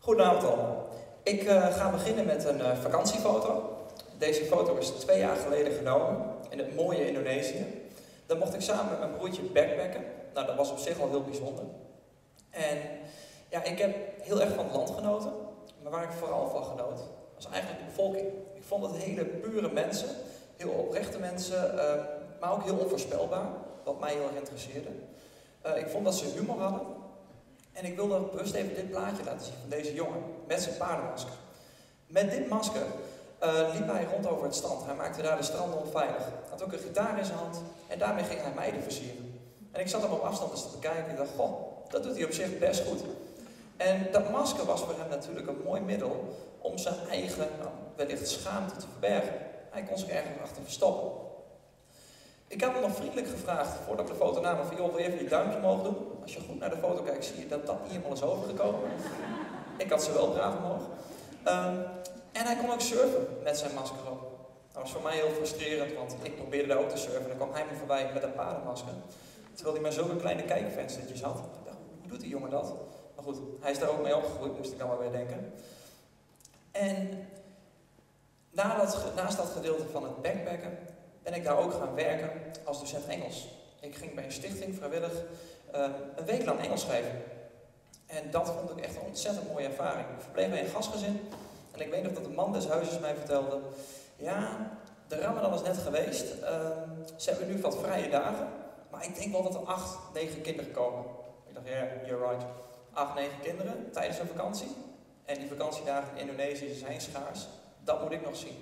Goedenavond allemaal. Ik ga beginnen met een vakantiefoto. Deze foto is 2 jaar geleden genomen in het mooie Indonesië. Dan mocht ik samen met mijn broertje backpacken. Nou, dat was op zich al heel bijzonder. En ja, ik heb heel erg van het land genoten, maar waar ik vooral van genoot, was eigenlijk de bevolking. Ik vond het hele pure mensen, heel oprechte mensen, maar ook heel onvoorspelbaar, wat mij heel erg interesseerde. Ik vond dat ze humor hadden. En ik wilde bewust even dit plaatje laten zien van deze jongen, met zijn paardenmasker. Met dit masker liep hij rond over het strand. Hij maakte daar de stranden onveilig. Hij had ook een gitaar in zijn hand en daarmee ging hij meiden versieren. En ik zat hem op afstand eens te bekijken en ik dacht, goh, dat doet hij op zich best goed. En dat masker was voor hem natuurlijk een mooi middel om zijn eigen, wellicht schaamte te verbergen. Hij kon zich ergens achter verstoppen. Ik heb hem nog vriendelijk gevraagd, voordat we de foto namen, van joh, wil je even je duimpje omhoog doen? Als je goed naar de foto kijkt, zie je dat dat niet helemaal is overgekomen. Ik had ze wel braaf omhoog. En hij kon ook surfen met zijn masker op. Dat was voor mij heel frustrerend, want ik probeerde daar ook te surfen. En dan kwam hij me voorbij met een paardenmasker. Terwijl hij maar zulke kleine kijkvenstertjes had. Ik dacht, hoe doet die jongen dat? Maar goed, hij is daar ook mee opgegroeid, moest ik dan wel weer denken. En naast dat gedeelte van het backpacken ben ik daar ook gaan werken als docent Engels. Ik ging bij een stichting vrijwillig een week lang Engels schrijven. En dat vond ik echt een ontzettend mooie ervaring. Ik verbleef bij een gastgezin en ik weet nog dat de man des huizes mij vertelde, ja, de Ramadan is net geweest, ze hebben nu wat vrije dagen, maar ik denk wel dat er 8, 9 kinderen komen. Ik dacht, ja, yeah, you're right. 8, 9 kinderen tijdens een vakantie. En die vakantiedagen in Indonesië zijn schaars. Dat moet ik nog zien.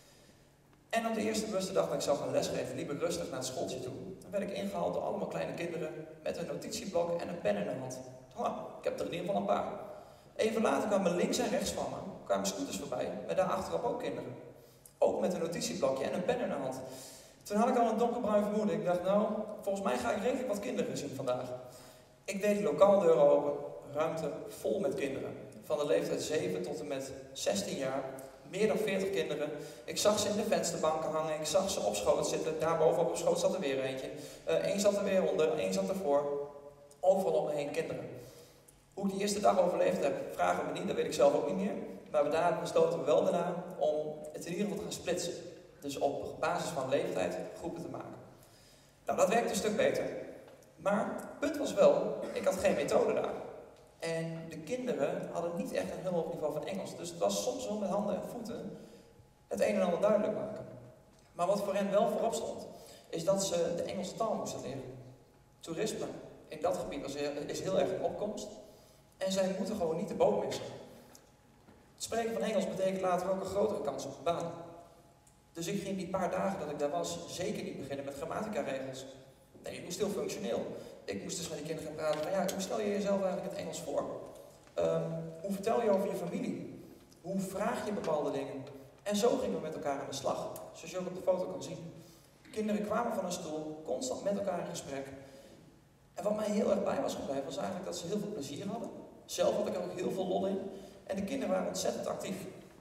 En op de eerste bewuste dag dat ik zou gaan lesgeven, liep ik rustig naar het schooltje toe. Dan werd ik ingehaald door allemaal kleine kinderen met een notitieblok en een pen in hun hand. Ik heb er in ieder geval een paar. Even later kwamen links en rechts van me, kwamen scooters voorbij, met daar achterop ook kinderen. Ook met een notitieblokje en een pen in hun hand. Toen had ik al een donkerbruin vermoeden. Ik dacht, nou, volgens mij ga ik redelijk wat kinderen zien vandaag. Ik deed de lokaaldeur open, ruimte vol met kinderen. Van de leeftijd 7 tot en met 16 jaar. Meer dan 40 kinderen. Ik zag ze in de vensterbanken hangen, ik zag ze op schoot zitten. Daarbovenop op schoot zat er weer eentje. Eén zat er weer onder, één zat ervoor. Overal om me heen kinderen. Hoe ik die eerste dag overleefd heb, vragen we me niet, dat weet ik zelf ook niet meer. Maar daar besloten we wel daarna om het in ieder geval te gaan splitsen. Dus op basis van leeftijd groepen te maken. Nou, dat werkte een stuk beter. Maar het punt was wel, ik had geen methode daar. En de kinderen hadden niet echt een heel hoog niveau van Engels. Dus het was soms wel met handen en voeten het een en ander duidelijk maken. Maar wat voor hen wel voorop stond, is dat ze de Engelse taal moesten leren. Toerisme in dat gebied is heel erg in opkomst. En zij moeten gewoon niet de boot missen. Het spreken van Engels betekent later ook een grotere kans op een baan. Dus ik ging die paar dagen dat ik daar was, zeker niet beginnen met grammatica-regels. Nee, ik moest heel functioneel. Ik moest dus met die kinderen gaan praten van ja, hoe stel je jezelf eigenlijk het Engels voor? Hoe vertel je over je familie? Hoe vraag je bepaalde dingen? En zo gingen we met elkaar aan de slag, zoals je ook op de foto kan zien. Kinderen kwamen van een stoel, constant met elkaar in gesprek. En wat mij heel erg bij was gebleven, was eigenlijk dat ze heel veel plezier hadden. Zelf had ik er ook heel veel lol in. En de kinderen waren ontzettend actief.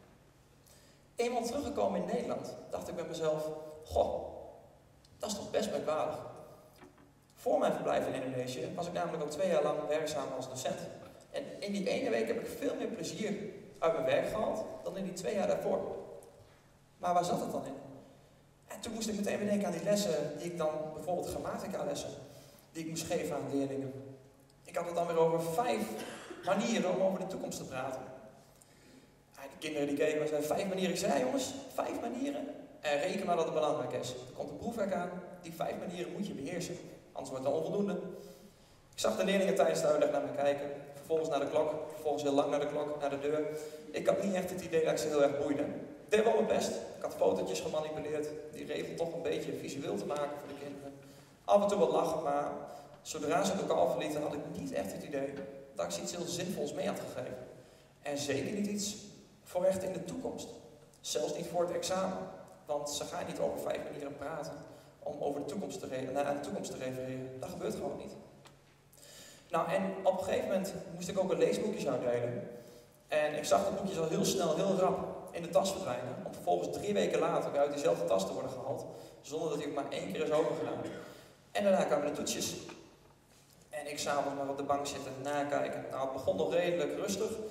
Eenmaal teruggekomen in Nederland, dacht ik bij mezelf, goh, dat is toch best merkwaardig. Voor mijn verblijf in Indonesië was ik namelijk al 2 jaar lang werkzaam als docent. En in die ene week heb ik veel meer plezier uit mijn werk gehaald dan in die 2 jaar daarvoor. Maar waar zat het dan in? En toen moest ik meteen weer denken aan die lessen die ik dan, bijvoorbeeld grammatica-lessen, die ik moest geven aan leerlingen. Ik had het dan weer over 5 manieren om over de toekomst te praten. Ja, de kinderen die keken, zeiden 5 manieren. Ik zei, ja jongens, 5 manieren. En reken maar dat het belangrijk is. Er komt een proefwerk aan, die 5 manieren moet je beheersen. Anders wordt het onvoldoende. Ik zag de leerlingen tijdens de uitleg naar me kijken. Vervolgens naar de klok. Vervolgens heel lang naar de klok, naar de deur. Ik had niet echt het idee dat ik ze heel erg boeide. Ik deed wel mijn best. Ik had fotootjes gemanipuleerd. Die regel toch een beetje visueel te maken voor de kinderen. Af en toe wat lachen, maar zodra ze het lokaal verlieten had ik niet echt het idee dat ik ze iets heel zinvols mee had gegeven. En zeker niet iets voor echt in de toekomst. Zelfs niet voor het examen. Want ze gaan niet over 5 manieren praten om over de toekomst naar de toekomst te refereren. Dat gebeurt gewoon niet. Nou, en op een gegeven moment moest ik ook een leesboekje uitdelen. En ik zag de boekjes al heel snel, heel rap in de tas verdwijnen. Om vervolgens 3 weken later weer uit diezelfde tas te worden gehaald. Zonder dat hij ook maar 1 keer is opengedaan. En daarna kwamen de toetsjes. En ik s'avonds maar op de bank zitten nakijken. Nou, het begon nog redelijk rustig.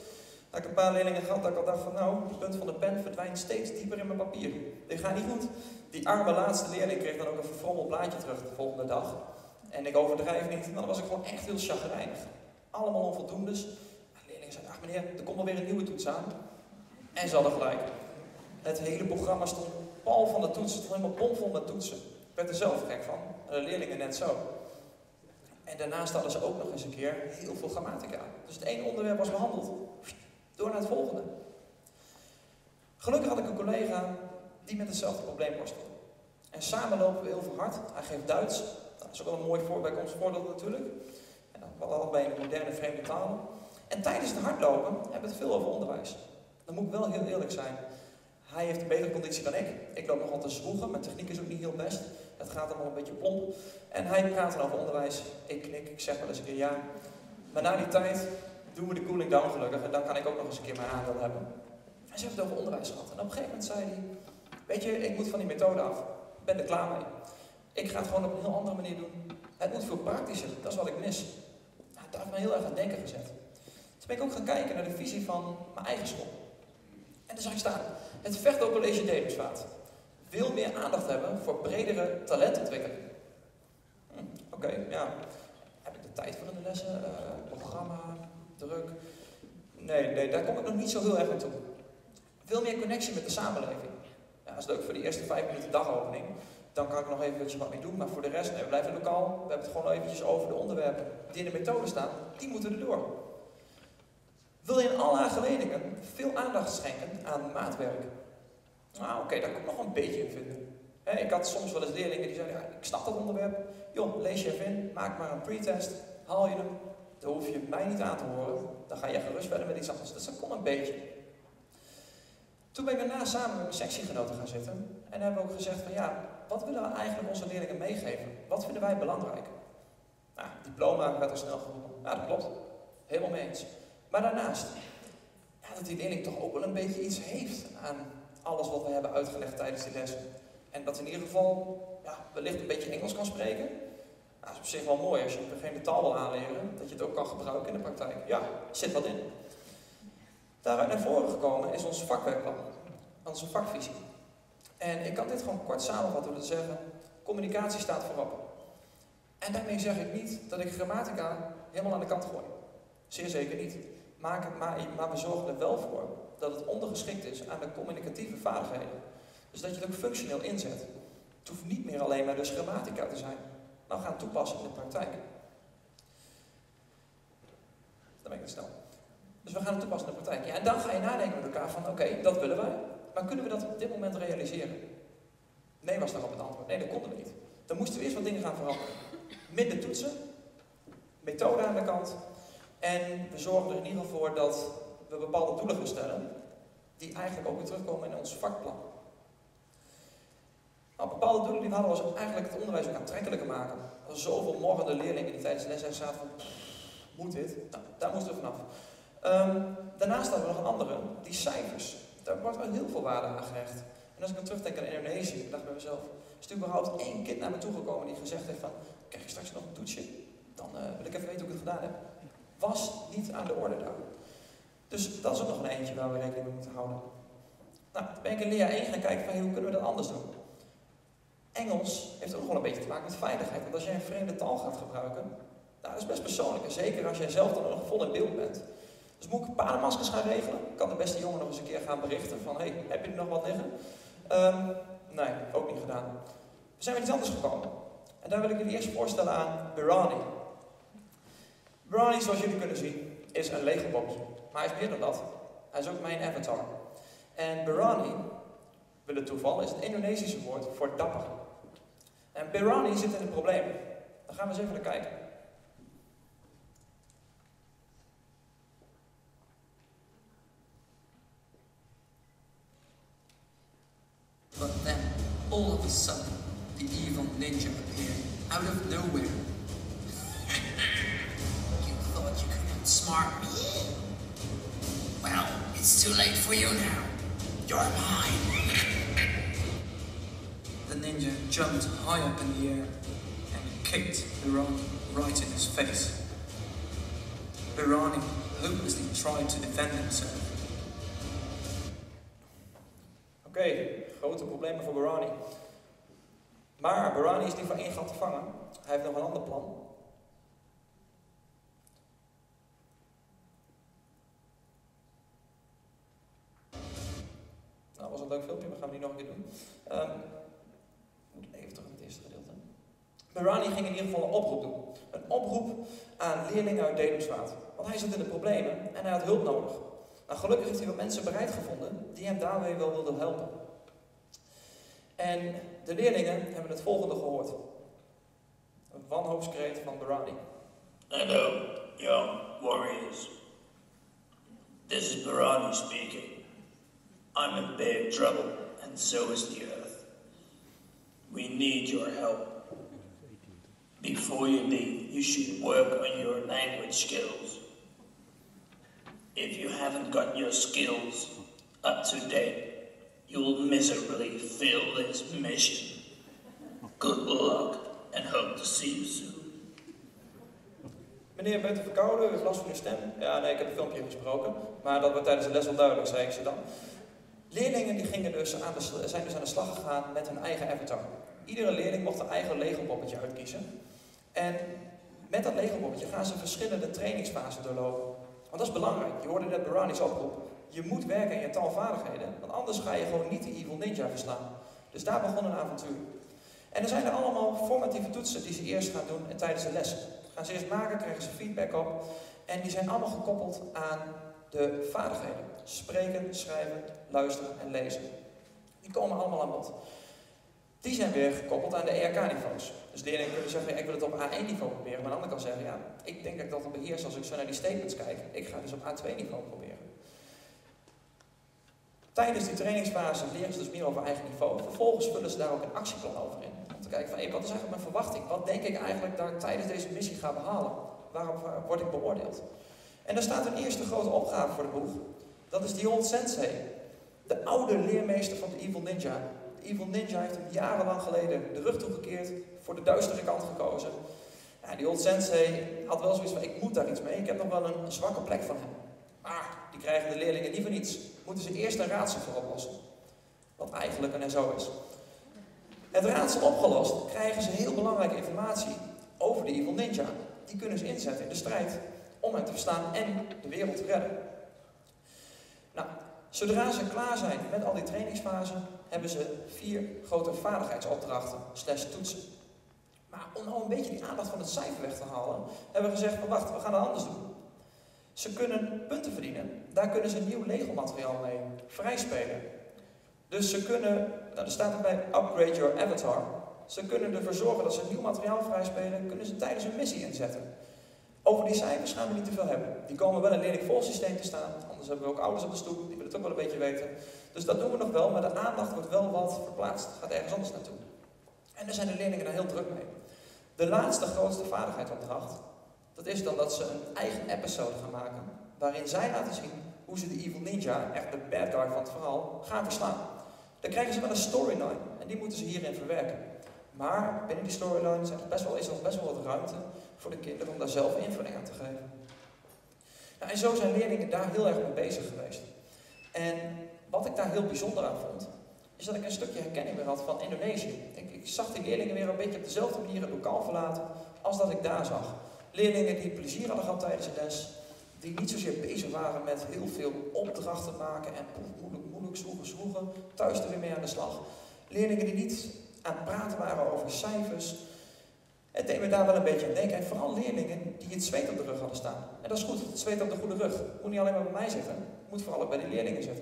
Dat ik een paar leerlingen gehad dat ik al dacht van nou, het punt van de pen verdwijnt steeds dieper in mijn papier. Dit gaat niet goed. Die arme laatste leerling kreeg dan ook een verfrommeld blaadje terug de volgende dag. En ik overdrijf niet, maar dan was ik gewoon echt heel chagrijnig. Allemaal onvoldoendes. De leerlingen zeiden, ach meneer, er komt wel weer een nieuwe toets aan. En ze hadden gelijk. Het hele programma stond pal van de toetsen, het stond helemaal bomvol met toetsen. Ik werd er zelf gek van, en de leerlingen net zo. En daarnaast hadden ze ook nog eens een keer heel veel grammatica. Dus het ene onderwerp was behandeld, door naar het volgende. Gelukkig had ik een collega die met hetzelfde probleem worstelde. En samen lopen we heel veel hard. Hij geeft Duits. Dat is ook wel een mooi voorbeeld natuurlijk. En dan wel allebei in de moderne vreemde talen. En tijdens het hardlopen hebben we het veel over onderwijs. Dan moet ik wel heel eerlijk zijn. Hij heeft een betere conditie dan ik. Ik loop nogal te zwoegen. Mijn techniek is ook niet heel best. Het gaat allemaal een beetje plomp. En hij praat dan over onderwijs. Ik knik, ik zeg wel eens een keer ja. Maar na die tijd doen we de cooling down gelukkig. En dan kan ik ook nog eens een keer mijn aandeel hebben. En ze hebben het over onderwijs gehad. En op een gegeven moment zei hij, weet je, ik moet van die methode af. Ik ben er klaar mee. Ik ga het gewoon op een heel andere manier doen. Het moet veel praktischer. Dat is wat ik mis. Nou, dat heeft me heel erg aan het denken gezet. Toen ben ik ook gaan kijken naar de visie van mijn eigen school. En daar zag ik staan. Het Vechtdorp College Dedemsvaart wil meer aandacht hebben voor bredere talentontwikkeling. Oké, ja. Heb ik de tijd voor in de lessen? Programma? Druk? Nee, daar kom ik nog niet zo heel erg aan toe. Veel meer connectie met de samenleving. Ja, dat is leuk voor die eerste 5 minuten dagopening. Dan kan ik nog even wat mee doen, maar voor de rest, nee, we blijven lokaal. We hebben het gewoon eventjes over de onderwerpen die in de methode staan. Die moeten erdoor. Wil je in al haar geledingen veel aandacht schenken aan maatwerk? Nou, oké, daar kan ik nog een beetje in vinden. Ik had soms wel eens leerlingen die zeiden, ja, ik snap dat onderwerp. Joh, lees je even in, maak maar een pretest, haal je hem. Dan hoef je mij niet aan te horen. Dan ga je gerust verder met iets anders. Dus dat kon een beetje. Toen ben ik daarna samen met mijn sectiegenoten gaan zitten. En hebben we ook gezegd van ja, wat willen we eigenlijk onze leerlingen meegeven? Wat vinden wij belangrijk? Nou, diploma werd al snel geroepen. Ja, dat klopt. Helemaal mee eens. Maar daarnaast, ja, dat die leerling toch ook wel een beetje iets heeft aan alles wat we hebben uitgelegd tijdens die lessen. En dat in ieder geval, ja, wellicht een beetje Engels kan spreken. Nou, dat is op zich wel mooi als je op een gegeven moment taal wil aanleren, dat je het ook kan gebruiken in de praktijk. Ja, zit wat in. Daaruit naar voren gekomen is ons vakwerkplan, onze vakvisie. En ik kan dit gewoon kort samenvatten door te zeggen, communicatie staat voorop. En daarmee zeg ik niet dat ik grammatica helemaal aan de kant gooi. Zeer zeker niet. Maar we zorgen er wel voor dat het ondergeschikt is aan de communicatieve vaardigheden. Dus dat je het ook functioneel inzet. Het hoeft niet meer alleen maar dus grammatica te zijn. Maar we gaan toepassen in de praktijk. Dan ben ik te snel. Dus we gaan het toepassen in de praktijk. Ja, en dan ga je nadenken met elkaar van oké, dat willen wij. Maar kunnen we dat op dit moment realiseren? Nee was daarop het antwoord. Nee, dat konden we niet. Dan moesten we eerst wat dingen gaan veranderen. Minder toetsen. Methode aan de kant. En we zorgen er in ieder geval voor dat we bepaalde doelen gaan stellen. Die eigenlijk ook weer terugkomen in ons vakplan. Nou, bepaalde doelen die we hadden was eigenlijk het onderwijs ook aantrekkelijker maken. Er zijn zoveel morgende leerlingen die tijdens de les zaten van, moet dit? Nou, daar moesten we vanaf. Daarnaast hadden we nog een andere, die cijfers. Daar wordt wel heel veel waarde aan gehecht. En als ik dan terugdenk aan Indonesië, ik dacht bij mezelf, is er überhaupt één kind naar me toegekomen die gezegd heeft van, krijg je straks nog een toetsje? Dan wil ik even weten hoe ik het gedaan heb. Was niet aan de orde daar. Dus dat is ook nog een eentje waar we rekening mee moeten houden. Nou, toen ben ik in leer 1 gaan kijken van, hoe kunnen we dat anders doen? Engels heeft ook nog wel een beetje te maken met veiligheid. Want als jij een vreemde taal gaat gebruiken, nou, dat is best persoonlijk. En zeker als jij zelf dan nog vol in beeld bent. Dus moet ik padenmaskers gaan regelen? Kan de beste jongen nog eens een keer gaan berichten van, hey, heb je er nog wat liggen? Nee, ook niet gedaan. We zijn met iets anders gekomen. En daar wil ik jullie eerst voorstellen aan Birani. Birani, zoals jullie kunnen zien, is een Lego-popje. Maar hij is meer dan dat. Hij is ook mijn avatar. En Birani, wil het toeval, is het Indonesische woord voor dapper. En Birani zit in de problemen. Daar gaan we eens even naar kijken. But then, all of a sudden, the evil ninja appeared, out of nowhere. You thought you could outsmart me? Well, it's too late for you now. You're mine. The ninja jumped high up in the air and kicked Birani right in his face. Birani hopelessly trying to defend himself. Oké, grote problemen voor Barani. Maar Barani is niet voor één gat te vangen. Hij heeft nog een ander plan. Nou, was een leuk filmpje, maar gaan we die nog een keer doen. Moet even terug in het eerste gedeelte. Barani ging in ieder geval een oproep doen. Een oproep aan leerlingen uit Dedemsvaart. Want hij zat in de problemen en hij had hulp nodig. Nou, gelukkig heeft hij wat mensen bereid gevonden die hem daarmee wel wilden helpen. En de leerlingen hebben het volgende gehoord. Een wanhoopskreet van Barani. Hello, young warriors. This is Barani speaking. I'm in big trouble, and so is the earth. We need your help. Before you leave, you should work on your language skills. If you haven't got your skills up to date, you'll miserably fail this mission. Good luck, and hope to see you soon. Meneer, bent u verkouden? U heeft last van uw stem? Ja, nee, ik heb een filmpje gesproken. Maar dat wordt tijdens de les wel duidelijk, zei ik ze dan. Leerlingen die zijn dus aan de slag gegaan met hun eigen avatar. Iedere leerling mocht een eigen Lego-poppetje uitkiezen. En met dat Lego-poppetje gaan ze verschillende trainingsfasen doorlopen. Want dat is belangrijk. Je hoorde net Barani's oproep. Je moet werken aan je taalvaardigheden, want anders ga je gewoon niet de Evil Ninja verslaan. Dus daar begon een avontuur. En er zijn er allemaal formatieve toetsen die ze eerst gaan doen tijdens de lessen. Gaan ze eerst maken, krijgen ze feedback op. En die zijn allemaal gekoppeld aan de vaardigheden. Spreken, schrijven, luisteren en lezen. Die komen allemaal aan bod. Die zijn weer gekoppeld aan de ERK-niveaus. Dus leerlingen kunnen zeggen, ja, ik wil het op A1-niveau proberen. Maar de ander kan zeggen, ja, ik denk dat ik dat al beheers als ik zo naar die statements kijk. Ik ga dus op A2-niveau proberen. Tijdens die trainingsfase leren ze dus meer over eigen niveau. Vervolgens vullen ze daar ook een actieplan over in. Om te kijken van, hey, wat is eigenlijk mijn verwachting? Wat denk ik eigenlijk dat ik tijdens deze missie ga behalen? Waarop word ik beoordeeld? En er staat een eerste grote opgave voor de boeg. Dat is die Old Sensei. De oude leermeester van de Evil Ninja. De Evil Ninja heeft hem jarenlang geleden de rug toegekeerd, voor de duistere kant gekozen. Ja, die Old Sensei had wel zoiets van, ik moet daar iets mee. Ik heb nog wel een zwakke plek van hem. Maar die krijgen de leerlingen niet voor niets. Moeten ze eerst een raadsel voor oplossen. Wat eigenlijk een zo is. Het raadsel opgelost krijgen ze heel belangrijke informatie over de Evil Ninja. Die kunnen ze inzetten in de strijd om hem te verslaan en de wereld te redden. Nou, zodra ze klaar zijn met al die trainingsfasen, hebben ze 4 grote vaardigheidsopdrachten / toetsen. Maar om nou een beetje die aandacht van het cijfer weg te halen, hebben we gezegd, maar wacht, we gaan het anders doen. Ze kunnen punten verdienen. Daar kunnen ze nieuw Lego-materiaal mee vrijspelen. Dus ze kunnen, nou, er staat erbij, upgrade your avatar. Ze kunnen ervoor zorgen dat ze nieuw materiaal vrijspelen, kunnen ze tijdens een missie inzetten. Over die cijfers gaan we niet te veel hebben. Die komen wel in een leerlingvolgsysteem te staan. Anders hebben we ook ouders op de stoep, die willen het ook wel een beetje weten. Dus dat doen we nog wel, maar de aandacht wordt wel wat verplaatst. Het gaat ergens anders naartoe. En daar zijn de leerlingen daar heel druk mee. De laatste grootste vaardigheidsopdracht, dat is dan dat ze een eigen episode gaan maken, waarin zij laten zien hoe ze de Evil Ninja, echt de bad guy van het verhaal, gaan verslaan. Dan krijgen ze wel een storyline en die moeten ze hierin verwerken. Maar binnen die storyline is er nog best wel wat ruimte voor de kinderen om daar zelf invulling aan te geven. Nou, en zo zijn leerlingen daar heel erg mee bezig geweest. En wat ik daar heel bijzonder aan vond, is dat ik een stukje herkenning weer had van Indonesië. Ik zag die leerlingen weer een beetje op dezelfde manier het lokaal verlaten als dat ik daar zag. Leerlingen die plezier hadden gehad tijdens de les, die niet zozeer bezig waren met heel veel opdrachten maken en moeilijk zwoegen, thuis er weer mee aan de slag. Leerlingen die niet aan het praten waren over cijfers. Het deed me daar wel een beetje aan denken. En vooral leerlingen die het zweet op de rug hadden staan. En dat is goed, het zweet op de goede rug. Het moet niet alleen maar bij mij zitten, het moet vooral ook bij die leerlingen zitten.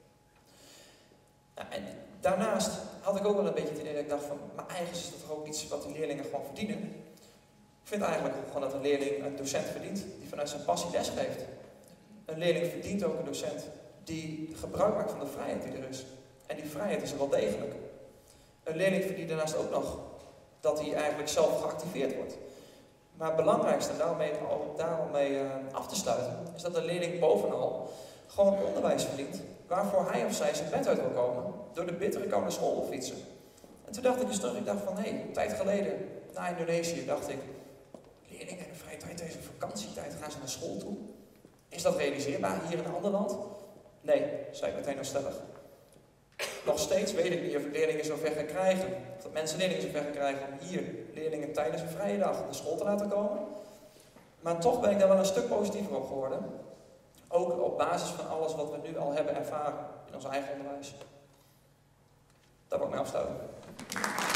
Nou, en daarnaast had ik ook wel een beetje het idee dat ik dacht van, maar eigenlijk is dat toch ook iets wat die leerlingen gewoon verdienen. Ik vind eigenlijk gewoon dat een leerling een docent verdient die vanuit zijn passie lesgeeft. Een leerling verdient ook een docent die gebruik maakt van de vrijheid die er is. En die vrijheid is er wel degelijk. Een leerling verdient daarnaast ook nog dat hij eigenlijk zelf geactiveerd wordt. Maar het belangrijkste, daarom mee af te sluiten, is dat een leerling bovenal gewoon onderwijs verdient waarvoor hij of zij zijn bed uit wil komen door de bittere kou naar school wil fietsen. En toen dacht ik eens terug, ik dacht van een tijd geleden, na Indonesië, dacht ik, leerlingen in de vrije tijd, deze vakantietijd, gaan ze naar school toe? Is dat realiseerbaar hier in een ander land? Nee, zei ik meteen al stellig. Nog steeds weet ik niet of ik leerlingen zover ga krijgen, of dat mensen leerlingen zover gaan krijgen om hier leerlingen tijdens een vrije dag naar school te laten komen. Maar toch ben ik daar wel een stuk positiever op geworden. Ook op basis van alles wat we nu al hebben ervaren in ons eigen onderwijs. Daar wil ik mee afsluiten.